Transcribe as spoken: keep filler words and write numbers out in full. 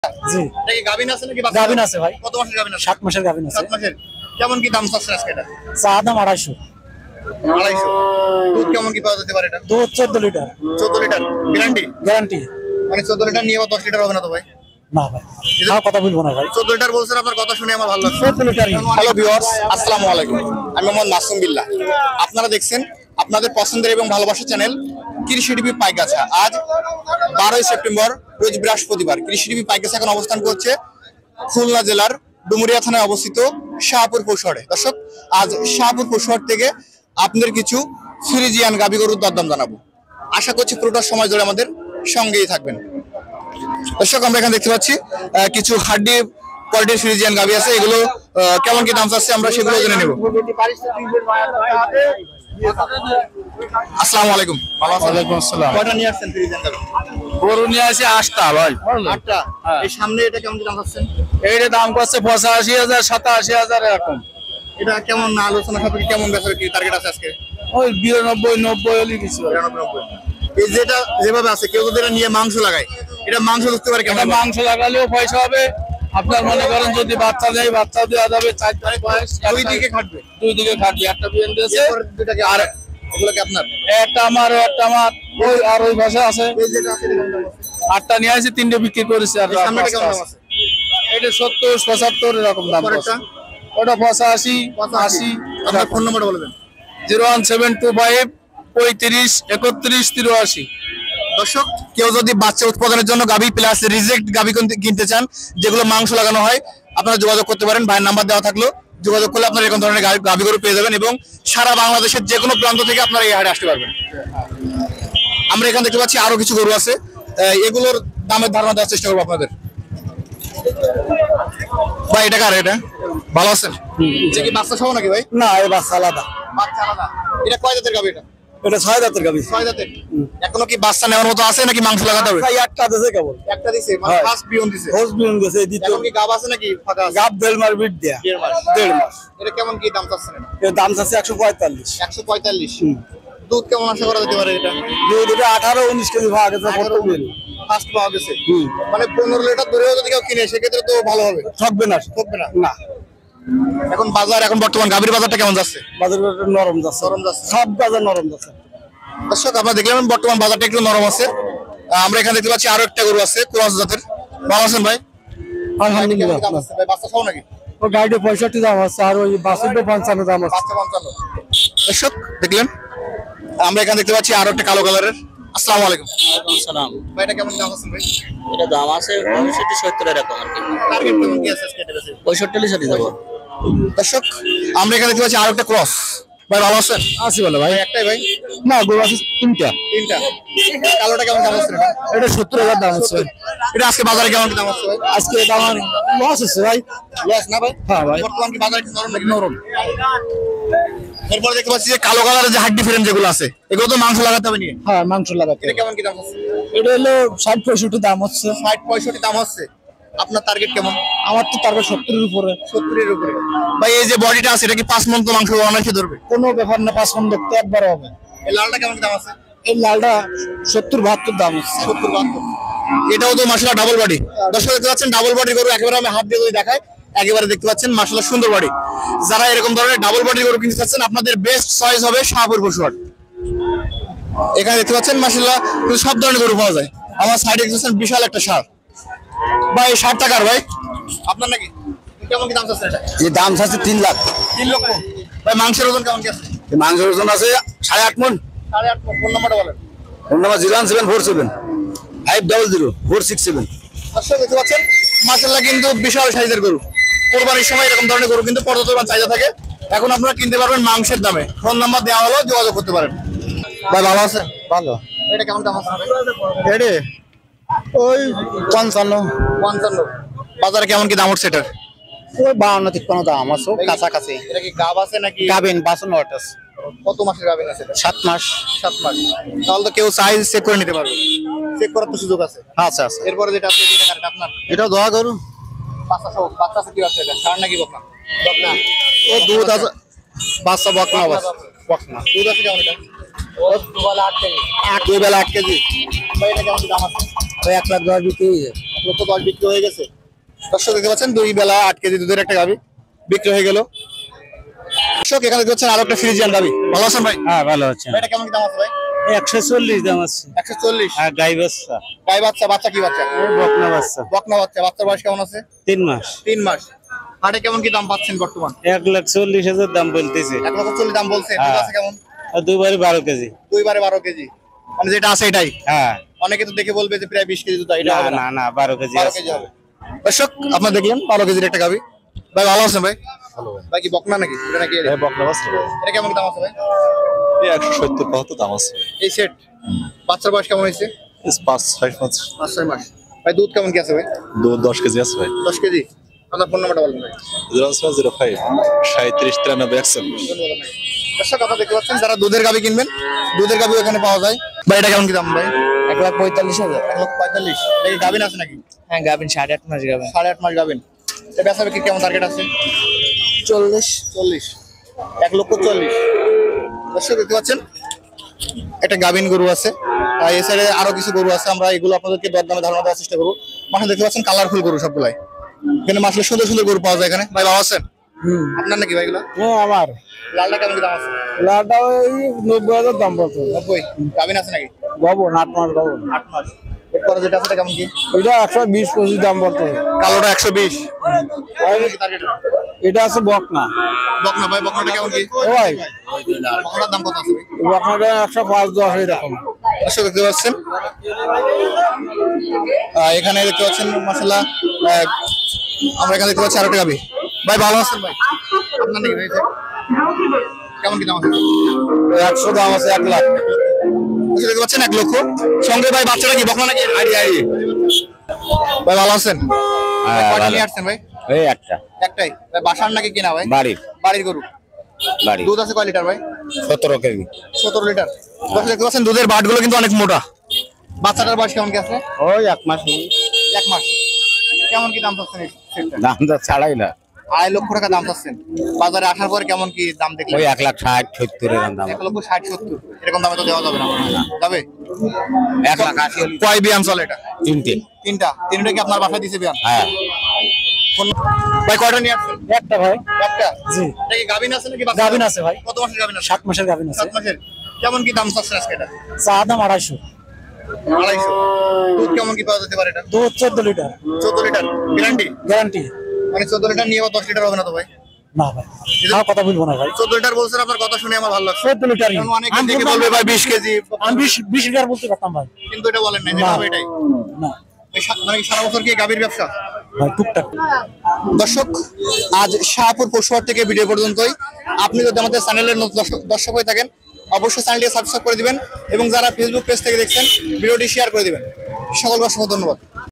জি এটা কি গাভিন আছে নাকি বাচ্চা? গাভিন আছে ভাই। কত মাসের গাভিন আছে? সাত মাসের গাভিন আছে। সাত মাসের। কেমন কি দাম চাচ্ছে আজকে এটা? চা দাম আড়াইশো। আড়াইশো। দুধ কেমন কি পাওয়া যেতে পারে এটা? দুধ চোদ্দ লিটার। চোদ্দ লিটার গ্যারান্টি? গ্যারান্টি। মানে চোদ্দ লিটার নিয়ে দশ লিটার হবে না তো ভাই? না ভাই, তাও কথা বলবো না ভাই। চোদ্দ লিটার বলছেন, আপনার কথা শুনে আমার ভালো লাগছে। চোদ্দ লিটারই। হ্যালো ভিউয়ার্স, আসসালামু আলাইকুম। আমি মোহাম্মদ মাসুম বিল্লাহ। আপনারা দেখছেন আপনাদের পছন্দের এবং ভালোবাসার চ্যানেল কৃষি টিভি পাইকাছা। আজ বারোই সেপ্টেম্বর, রোজ বৃহস্পতিবার। কৃষি টিভি পাইকাছা এখন অবস্থান করছে খুলনা জেলার ডুমুরিয়া থানায় অবস্থিত শাহপুর পৌরসরে। দর্শক, আজ শাহপুর পৌরসর থেকে আপনাদের কিছু ফ্রিজিয়ান গাভী গরুর দরদাম জানাবো। আশা করছি পুরোটা সময় ধরে আমাদের সঙ্গেই থাকবেন। দর্শক, আমরা এখানে দেখতে পাচ্ছি আহ, কিছু হাড্ডি কোয়ালিটির ফ্রিজিয়ান গাভী আছে। এগুলো আহ, কেমন কি দাম চাচ্ছে আমরা সেগুলো জেনে নেব। আসসালামু আলাইকুম। ভালো আছেন? ওয়ালাইকুম আসসালাম। কয়টা নিয়ে আসছেন ফ্রিজিয়ান গাভী? গরু নিয়ে আসি আটটা ভাই। আটটা। এই সামনে এটা কেমন কি দাম চাচ্ছেন? এইটা দাম করছে পঁচাশি হাজার সাতাশি হাজার এরকম। এটা কেমন না আলোচনা সাপেক্ষে কেমন বেচার কি টার্গেট আছে আজকে? ওই বিরানব্বই নব্বই হলে কিছু হবে। বিরানব্বই, নব্বই। এই যেটা যেভাবে আছে, কেউ যদি এটা নিয়ে মাংস লাগায়, এটা মাংস ধরতে পারে কেমন? এটা মাংস লাগালেও পয়সা হবে। আপনার মনে করেন যদি বাচ্চা দেয়, বাচ্চা দেওয়া যাবে। চার চার বয়স দুই দিকে খাটবে। দুই দিকে খাটবে। একটা বিএন দিয়েছে, এরপরে দুইটাকে আর এগুলো কি আপনার? একটা আমার একটা আমার ওই আর ওই ভাষা আছে। এই যেটা আছে এটা কেমন দাম আছে? আটটা নিয়ে আসি, তিনটে বিক্রি করেছি। আর এই সামনেটা কেমন দাম আছে? এটা সত্তর পঁচাত্তর এরকম দাম। পরেরটা? ওটা পঁচাশি আশি। আপনার ফোন নাম্বার বলে দেন। Zero one seven two five পঁয়ত্রিশ একত্রিশ তিরাশি। দর্শক, কেউ যদি বাচ্চা উৎপাদনের জন্য গাভী প্লাস রিজেক্ট গাভী কিনতে চান, যেগুলো মাংস লাগানো হয়, আপনারা যোগাযোগ করতে পারেন। ভাইয়ের নাম্বার দেওয়া থাকলো, যোগাযোগ করলে আপনারা এরকম ধরনের গাভী গরু পেয়ে যাবেন এবং সারা বাংলাদেশের যে কোনো প্রান্ত থেকে আপনারা এই হাটে আসতে পারবেন। আমরা এখানে দেখতে পাচ্ছি আরো কিছু গরু আছে, এগুলোর দামের ধারণা দেওয়ার চেষ্টা করবো আপনাদের। ভাই, এটা কার? এটা ভালো আছেন? এটা কি বাচ্চা সহ নাকি ভাই? না, এই বাচ্চা আলাদা। বাচ্চা আলাদা। এটা কয় জাতের গাভী? এটা এটা ছয় দাঁতের গাভী। ছয় জাতের। এখনো কি বাচ্চা নেওয়ার মতো আছে নাকি মাংস লাগাতে হবে? ভাই একটা দিছে কেবল। একটা দিছে, মানে হ্যাঁ। ফার্স্ট বিয়ন দিছে। হোস বিয়ন দিছে, এই দ্বিতীয়। এখন কি গাব আছে নাকি ফাঁকা আছে? গাব দেড় মাস বিট দেয়া। দেড় মাস। দেড় মাস। এটা কেমন কি দাম চাচ্ছেন? এর দাম চাচ্ছে একশো পঁয়তাল্লিশ। একশো পঁয়তাল্লিশ। দুধ কেমন আশা করা যেতে পারে এটা? দুধ এটা আঠারো উনিশ কেজি ভাগ আছে। ফার্স্ট পাওয়া গেছে। মানে পনেরো লিটার ধরেও যদি কেউ কিনে সেক্ষেত্রে তো ভালো হবে। ঠকবে না। ঠকবে না। না। এখন বাজার, এখন বর্তমান গাভীর বাজারটা কেমন যাচ্ছে? বাজার নরম যাচ্ছে। নরম যাচ্ছে। সব বাজার নরম যাচ্ছে। দর্শক, আপনারা দেখলেন বর্তমান বাজারটা একটু নরম আছে। আহ, আমরা এখানে দেখতে পাচ্ছি আরো একটা গরু আছে ক্রস জাতের। ভালো আছেন ভাই? আলহামদুলিল্লাহ। কেমন দাম আছে ভাই? বাচ্চা সহ নাকি? ও গাড়িতে পঁয়ষট্টি দাম আছে, আর ওই বাসুটা পঞ্চান্ন দাম আছে। বাচ্চা পঞ্চান্ন। দর্শক দেখলেন, আমরা এখানে দেখতে পাচ্ছি আরো একটা কালো কালারের। আসসালামু আলাইকুম। সালাম। ভাই, এটা কেমন দাম আছে ভাই? এটা দাম আছে পঁয়ষট্টি সত্তর এরকম আর কি। টার্গেট কেমন কি আছে আজকে এটা বেশি? পঁয়ষট্টি লিটার দেবো। দর্শক, আমরা এখানে দেখতে পাচ্ছি আরো একটা ক্রস। ভাই, ভালো আছেন? আছি বলে ভাই। একটাই ভাই? না, গরু আছে তিনটা। তিনটা। কালোটা কেমন দাম আছে? এটা সত্তর হাজার দাম আছে। এটা আজকে বাজারে কেমন কি দাম আছে ভাই? আজকে দাম লস আছে ভাই। লস না ভাই? হ্যাঁ ভাই। বর্তমান কি বাজারে কি নরম নাকি? নরম। এরপরে দেখতে পাচ্ছি যে কালো কালারের যে হাড্ডি ফ্রেম যেগুলো আছে, এগুলো তো মাংস লাগাতে হবে নিয়ে। হ্যাঁ, মাংস লাগাতে। এটা কেমন কি দাম আছে? এটা হলো ষাট পঁয়ষট্টি দাম হচ্ছে। ষাট পঁয়ষট্টি দাম হচ্ছে। আপনার টার্গেট কেমন? আমার তো টার্গেট সত্তরের উপরে। সত্তরের উপরে। ভাই, এই যে বডিটা আছে এটা কি পাঁচ মন তো মাংস অনায়াসে ধরবে? কোনো ব্যাপার না, পাঁচ মন দেখতে একবার হবে। এই লালটা কেমন কি দাম আছে? এই লালটা সত্তর বাহাত্তর দাম হচ্ছে। সত্তর বাহাত্তর। এটাও তো মাশাআল্লাহ ডাবল বডি। দর্শক দেখতে পাচ্ছেন ডাবল বডি গরু, একেবারে আমি হাত দিয়ে যদি দেখাই একেবারে দেখতে পাচ্ছেন মাশাআল্লাহ সুন্দর বডি। যারা এরকম ধরনের ডাবল বডি গরু কিনতে চাচ্ছেন, আপনাদের বেস্ট চয়েস হবে শাহপুর পশুহাট। এখানে দেখতে পাচ্ছেন মাশাআল্লাহ সব ধরনের গরু পাওয়া যায়। আমার সাইডে দেখতেছেন বিশাল একটা ষাঁড়। ভাই, ষাট টাকার ভাই আপনার নাকি? কেমন কি দাম চাচ্ছেন এটা? এই দাম আছে তিন লাখ। তিন লক্ষ। ভাই, মাংসের ওজন কেমন কি আছে? মাংসের ওজন আছে সাড়ে আট মন। সাড়ে আট মণ। ফোন নাম্বারটা বলেন। Phone number zero one seven four seven five double zero four six seven. দর্শক দেখতে পাচ্ছেন মাশাআল্লাহ কিন্তু বিশাল সাইজের গরু। কোরবানির সময় এরকম ধরনের গরু কিন্তু পর্যাপ্ত চাহিদা থাকে। এখন আপনারা কিনতে পারবেন মাংসের দামে। ফোন নাম্বার দেওয়া হলো, যোগাযোগ করতে পারেন। ভাই, ভালো আছেন? ভালো। এটা কেমন দাম আছে? এডে ওই পঞ্চান্ন। পঞ্চান্ন। বাজারে কেমন কি দাম উঠছে এটার? ওই বাউন্ন তিপ্পান্ন দাম আছে কাছাকাছি। এটা কি গাব আছে নাকি? গাবেন বাসন ওয়াটাস। কত মাসের গাবেন আছে এটা? সাত মাস। সাত মাস। তাহলে তো কেউ সাইজ চেক করে নিতে পারবে। চেক করার তো সুযোগ আছে। আচ্ছা আচ্ছা। এরপরে যেটা আছে এটা কারেক্ট আপনার? এটা দোয়া করু। বাচ্চা সহ বাচ্চা আছে কি আছে এটা? ষাঁড় নাকি বকনা? বকনা। ও দুধ আছে। বাচ্চা বকনা বাচ্চা। বকনা। দুধ আছে কেমন এটা? ও দুবেলা আট কেজি। দুই বেলা আট কেজি। ভাই, এটা কেমন দাম আছে? ওই এক লাখ দশ বিক্রি। এক লক্ষ দশ বিক্রি হয়ে গেছে। দর্শক দেখতে পাচ্ছেন দুই বেলা আট কেজি দুধের একটা গাভী বিক্রি হয়ে গেল। দর্শক এখানে দেখতে পাচ্ছেন আরো একটা ফ্রিজিয়ান গাভী। ভালো আছেন ভাই? হ্যাঁ ভালো আছে। এটা কেমন কি দাম আছে ভাই? একশো চল্লিশ দাম আছে। একশো চল্লিশ। আর গাই বাচ্চা? গাই বাচ্চা। বাচ্চা কি বাচ্চা? বকনা বাচ্চা। বকনা বাচ্চা। বাচ্চার বয়স কেমন আছে? তিন মাস। তিন মাস। হাটে কেমন কি দাম পাচ্ছেন বর্তমান? এক লাখ চল্লিশ হাজার দাম বলতেছে। এক লক্ষ চল্লিশ দাম বলছে। দুধ আছে কেমন? আর দুবারে বারো কেজি। দুইবারে বারো কেজি মানে যেটা আছে এটাই। হ্যাঁ অনেকে তো দেখে বলবে যে প্রায় বিশ কেজি দুধ, এটা হবে না না বারো কেজি বারো আছে। কেজি হবে। দর্শক আপনারা দেখলেন বারো কেজির একটা গাভী। ভাই ভালো আছেন ভাই? ভালো ভাই। ভাই কি বকনা নাকি? এটা নাকি এটা? বকনা বাচ্চা ভাই। এটা কেমন কি দাম আছে ভাই? এই একশো সত্তর পঁচাত্তর দাম আছে ভাই। এই সেট বাচ্চার বয়স কেমন হয়েছে? পাঁচ ছয় পাঁচ পাঁচ ছয় মাস। ভাই দুধ কেমন কি আছে ভাই? দুধ দশ কেজি আছে ভাই। দশ কেজি। আপনার ফোন নাম্বারটা বলুন ভাই। জিরো সেভেন জিরো ফাইভ সাঁত্রিশ তিরানব্বই একচল্লিশ। ধন্যবাদ ভাই। দর্শক আপনারা দেখতে পাচ্ছেন যারা দুধের গাভী কিনবেন, দুধের গাভী এখানে পাওয়া যায়। ভাই এটা কেমন কি দাম ভাই? এক লাখ পঁয়তাল্লিশ হাজার। এক লক্ষ পঁয়তাল্লিশ। এটা কি গাভীন আছে নাকি? হ্যাঁ গাভিন সাড়ে আট মাস গাভিন। সাড়ে আট মাস গাভীন। এটা বেচা বিক্রি কেমন টার্গেট আছে? চল্লিশ। চল্লিশ। এক লক্ষ চল্লিশ। দর্শক দেখতে পাচ্ছেন একটা গাভীন গরু আছে। আর এই সাইডে আরো কিছু গরু আছে, আমরা এগুলো আপনাদেরকে দরদামে ধারণা দেওয়ার চেষ্টা করবো। মাঠে দেখতে পাচ্ছেন কালারফুল গরু সবগুলাই। এখানে মাসলে সুন্দর সুন্দর গরু পাওয়া যায় এখানে। ভাই ভালো আছেন? আপনার নাকি ভাই এগুলো? হ্যাঁ আমার লালটা কেমন কি দাম আছে? লাটা ওই নব্বই হাজার দাম বলতো। নব্বই। গাভীন আছে নাকি? গবন আট মাস গবন। আট মাস। এরপরে যেটা আছে এটা কেমন কি? এটা একশো বিশ পঁচিশ দাম বলতো। কালোটা একশো বিশ। এটা আছে বকনা। বকনা ভাই, বকনাটা কেমন কি? ও ভাই বকনার দাম কত আছে ভাই? বকনাটা একশো পাঁচ দশ এরকম। দর্শক দেখতে পাচ্ছেন আহ, এখানে দেখতে পাচ্ছেন মাশাআল্লাহ। আহ, আমরা এখানে দেখতে পাচ্ছি আরো একটা গাভী। ভাই ভালো আছেন ভাই? আপনার নাকি ভাই? কেমন কি দাম আছে? একশো দাম আছে এক লাখ। দর্শক দেখতে পাচ্ছেন এক লক্ষ। সঙ্গে ভাই বাচ্চাটা কি বকনা নাকি? আড়ি আড়ি। ভাই ভালো আছেন? কয়টা নিয়ে আসছেন ভাই? এই একটা একটাই। ভাই বাসার নাকি কিনা ভাই? বাড়ির। বাড়ির গরু। বাড়ি দুধ আছে কয় লিটার ভাই? সতেরো কেজি। সতেরো লিটার। দর্শক দেখতে পাচ্ছেন দুধের বাটগুলো কিন্তু অনেক মোটা। বাচ্চাটার বয়স কেমন কি আছে? ওই এক মাস। এক মাস। কেমন কি দাম চাচ্ছেন এই সেটটা? দাম তো ছাড়াই না। আড়াই লক্ষ টাকা দাম চাচ্ছেন। বাজারে আসার পরে কেমন কি দাম দেখলেন? ওই এক লাখ ষাট সত্তর এরকম দাম। এক লক্ষ ষাট সত্তর এরকম দামে তো দেওয়া যাবে না। যাবে? এক লাখ আশি হলে কয় বিয়ান চলে এটা? তিনটে। তিনটা। তিনটা কি আপনার বাসায় দিছে বিয়ান? হ্যাঁ কোন- ভাই কয়টা নিয়ে আসছেন? একটা ভাই। একটা। জি। এটা কি গাভিন আছে নাকি বাচ্চা? গাভিন আছে ভাই। কত মাসের গাভিন আছে? সাত মাসের গাভিন আছে। সাত মাসের। কেমন কি দাম চাচ্ছেন আজকে এটা? চা দাম আড়াইশো। আড়াইশো। দুধ কেমন কি পাওয়া যেতে পারে এটা? দুধ চোদ্দ লিটার চোদ্দ লিটার গ্যারান্টি? গ্যারান্টি। মানে চোদ্দ লিটার নিয়ে আবার দশ লিটার হবে না তো ভাই? না ভাই আমার কথা বলবো না ভাই। চোদ্দ লিটার বলছেন, আপনার কথা শুনে আমার ভালো লাগছে। চোদ্দ লিটারই। কারণ অনেকে দেখে বলবে ভাই বিশ কেজি, আমি বিশ বিশ লিটার বলতে পারতাম ভাই। কিন্তু এটা বলেন না, যেটা হবে এটাই। না এই সা- মানে কি সারা বছর কি গাভীর ব্যবসা? ভাই টুকটাক। দর্শক আজ শাহপুর পশুহাট থেকে ভিডিও পর্যন্তই। আপনি যদি আমাদের চ্যানেলের নতুন দর্শক- দর্শক হয়ে থাকেন অবশ্যই চ্যানেলটি সাবস্ক্রাইব করে দিবেন এবং যারা ফেসবুক পেজ থেকে দেখছেন ভিডিওটি শেয়ার করে দিবেন। সকলকে অসংখ্য ধন্যবাদ।